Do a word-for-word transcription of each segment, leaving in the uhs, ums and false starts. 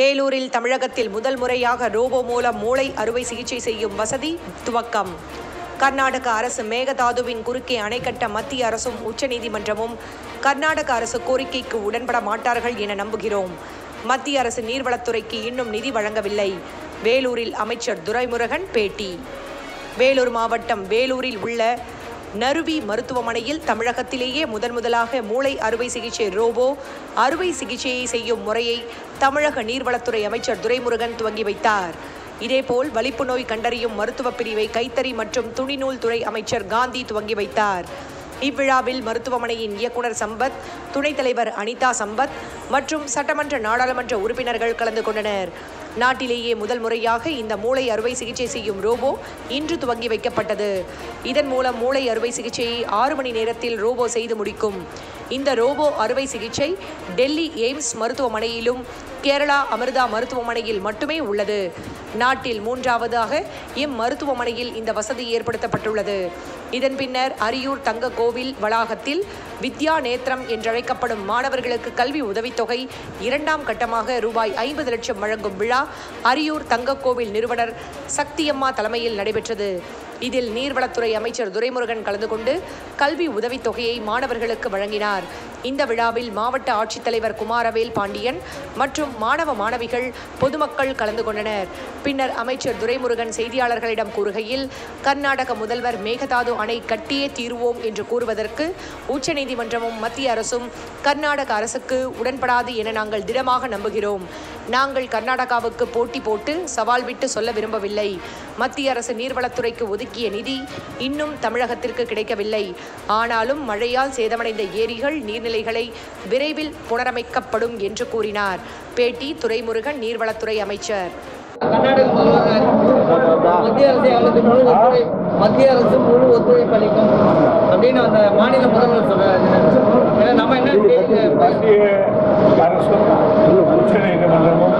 வேலூரில் தமிழகத்தில் முதல் முறையாக ரோபோ மூலம் மூளை அறுவை சிகிச்சை செய்யும் வசதி துவக்கம். கர்நாடக அரசு மேகதாதுவின் குறுக்கே அணை கட்ட மத்திய அரசும் உச்சநீதிமன்றமும் கர்நாடக அரசு கோரிக்கைக்கு உடன்பட மாட்டார்கள் என நம்புகிறோம். மத்திய அரசு நீர்வளத்துறைக்கு இன்னும் நிதி வழங்கவில்லை. வேலூரில் அமைச்சர் துரைமுருகன் பேட்டி. வேலூர் மாவட்டம் வேலூரில் உள்ள நறுவி மருத்துவமனையில் தமிழகத்திலேயே முதன் முதலாக மூளை அறுவை சிகிச்சை ரோபோ அறுவை சிகிச்சையை செய்யும் முறையை தமிழக நீர்வளத்துறை அமைச்சர் துரைமுருகன் துவங்கி வைத்தார். இதேபோல் வலிப்பு நோய் கண்டறியும் மருத்துவ பிரிவை கைத்தறி மற்றும் துணிநூல் துறை அமைச்சர் காந்தி துவங்கி வைத்தார். இவ்விழாவில் மருத்துவமனையின் இயக்குனர் சம்பத், துணைத் தலைவர் அனிதா சம்பத் மற்றும் சட்டமன்ற நாடாளுமன்ற உறுப்பினர்கள் கலந்து கொண்டனர். நாட்டிலேயே முதல் முறையாக இந்த மூளை அறுவை சிகிச்சை செய்யும் ரோபோ இன்று துவங்கி வைக்கப்பட்டது. இதன் மூலம் மூளை அறுவை சிகிச்சையை ஆறு மணி நேரத்தில் ரோபோ செய்து முடிக்கும். இந்த ரோபோ அறுவை சிகிச்சை டெல்லி எய்ம்ஸ் மருத்துவமனையிலும் கேரளா அமிர்தா மருத்துவமனையில் மட்டுமே உள்ளது. நாட்டில் மூன்றாவதாக இம்மருத்துவமனையில் இந்த வசதி ஏற்படுத்தப்பட்டுள்ளது. இதன் பின்னர் அரியூர் தங்க கோவில் வளாகத்தில் வித்யா நேத்திரம் என்றழைக்கப்படும் மாணவர்களுக்கு கல்வி உதவித்தொகை இரண்டாம் கட்டமாக ரூபாய் ஐம்பது லட்சம் வழங்கும் விழா அரியூர் தங்கக்கோவில் நிறுவனர் சக்தியம்மா தலைமையில் நடைபெற்றது. இதில் நீர்வளத்துறை அமைச்சர் துரைமுருகன் கலந்து கொண்டு கல்வி உதவித்தொகையை மாணவர்களுக்கு வழங்கினார். இந்த விழாவில் மாவட்ட ஆட்சித்தலைவர் குமாரவேல் பாண்டியன் மற்றும் மாணவ மாணவிகள் பொதுமக்கள் கலந்து கொண்டனர். பின்னர் அமைச்சர் துரைமுருகன் செய்தியாளர்களிடம் கூறுகையில், கர்நாடக முதல்வர் மேகதாது அணை கட்டியே தீருவோம் என்று கூறுவதற்கு உச்சநீதிமன்றமும் மத்திய அரசும் கர்நாடக அரசுக்கு உடன்படாது என நாங்கள் திடமாக நம்புகிறோம். நாங்கள் கர்நாடகாவுக்கு போட்டி போட்டு சவால் விட்டு சொல்ல விரும்பவில்லை. மத்திய அரசு நீர்வளத்துறைக்கு ஒதுக்கிய நிதி இன்னும் தமிழகத்திற்கு கிடைக்கவில்லை. ஆனாலும் மழையால் சேதமடைந்த ஏரிகள், நீர்நிலைகளை விரைவில் புனரமைக்கப்படும் என்று கூறினார். பேட்டி துரைமுருகன், நீர்வளத்துறை அமைச்சர். கர்நாடக முதல்வர் மத்திய அரசு அவளுக்கு முழு ஒத்துழை மத்திய அரசு முழு ஒத்துழைப்பு அளிக்கும் அப்படின்னு அந்த மாநில முதல்வர் சொல்றாரு. நம்ம என்ன மத்திய அரசும் உச்ச நீதிமன்றமும்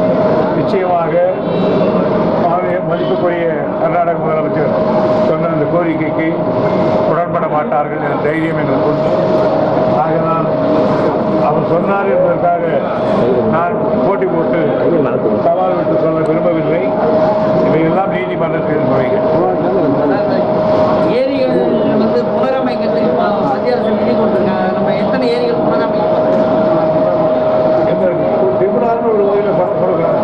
நிச்சயமாக மதிப்புக்குரிய கர்நாடக முதலமைச்சர் சொன்ன அந்த கோரிக்கைக்கு உடன்பட மாட்டார்கள் என்ற தைரியம் எனக்கு உண்டு. ஆக நான் அவர் சொன்னார் என்பதற்காக நான் போட்டி போட்டு சவால் விட்டு சொல்ல விரும்பவில்லை. இவையெல்லாம் நீதிமன்றத்தின் முறைகள். ஏரிகள் வந்து புனரமைக்கிறதுக்கு மத்திய அரசு நிதி கொடுத்துருக்காங்க. நம்ம எத்தனை ஏரிகள் புனரமைக்க திமுறான்னு ஒரு வகையில் பணம் கொடுக்குறாங்க.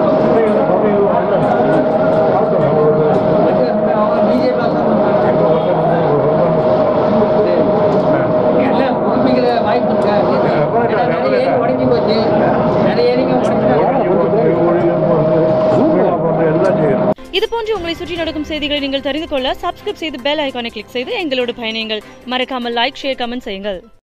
இது போன்று உங்களை சுற்றி நடக்கும் செய்திகளை நீங்கள் தெரிந்து கொள்ள சப்ஸ்கிரைப் செய்து பெல் ஐகானை கிளிக் செய்து எங்களோடு பயணியுங்கள். மறக்காமல் லைக், ஷேர், கமெண்ட் செய்யுங்கள்.